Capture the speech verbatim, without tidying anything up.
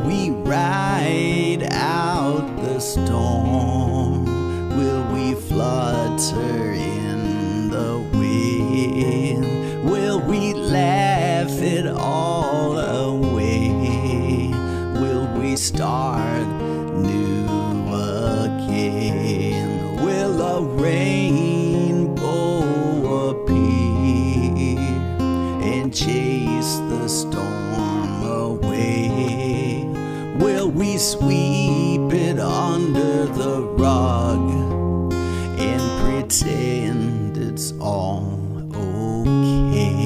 we ride out the storm? Will we flutter in the wind? Will we laugh it all away? Will we start new again? Will a rainbow appear and chase the storm away? Will we sweep it under the rug and pretend it's all